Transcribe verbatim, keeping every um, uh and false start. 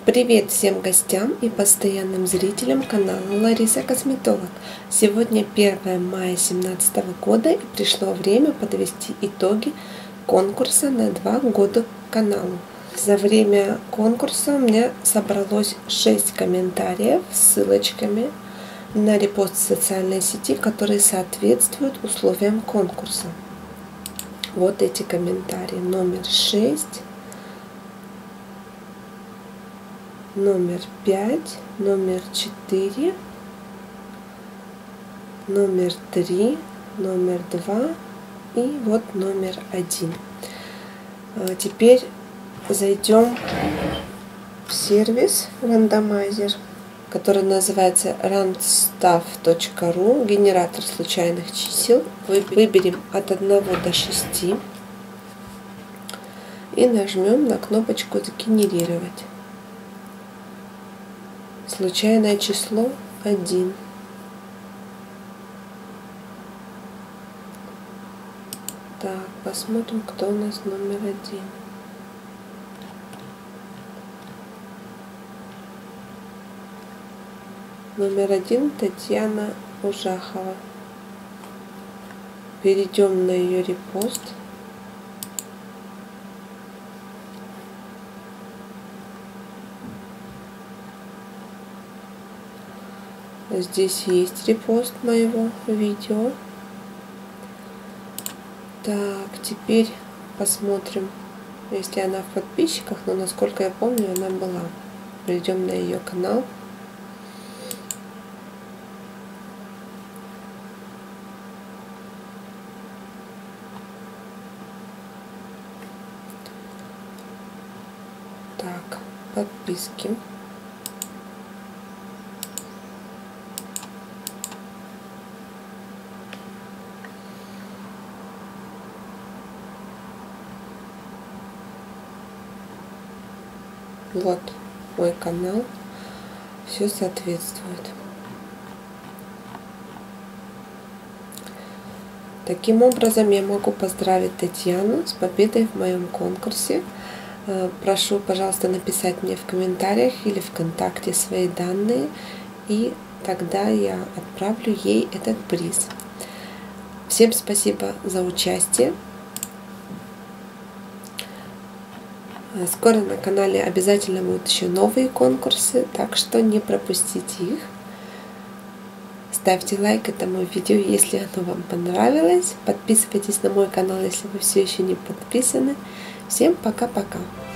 Привет всем гостям и постоянным зрителям канала Лариса Косметолог. Сегодня первое мая две тысячи семнадцатого года и пришло время подвести итоги конкурса на два года каналу. За время конкурса у меня собралось шесть комментариев с ссылочками на репост в социальной сети, которые соответствуют условиям конкурса. Вот эти комментарии: номер шесть, номер пять, номер четыре, номер три, номер два и вот номер один. Теперь зайдем в сервис рандомайзер, который называется randstuff точка ру, генератор случайных чисел. Выберем от одного до шести и нажмем на кнопочку «Сгенерировать». Случайное число один. Так, посмотрим, кто у нас номер один. Номер один Татьяна Ужахова. Перейдем на ее репост. Здесь есть репост моего видео. Так, теперь посмотрим, если она в подписчиках, но насколько я помню, она была. Перейдем на ее канал. Так, подписки. Вот мой канал, все соответствует. Таким образом, я могу поздравить Татьяну с победой в моем конкурсе. Прошу, пожалуйста, написать мне в комментариях или ВКонтакте свои данные, и тогда я отправлю ей этот приз. Всем спасибо за участие. Скоро на канале обязательно будут еще новые конкурсы, так что не пропустите их. Ставьте лайк этому видео, если оно вам понравилось. Подписывайтесь на мой канал, если вы все еще не подписаны. Всем пока-пока!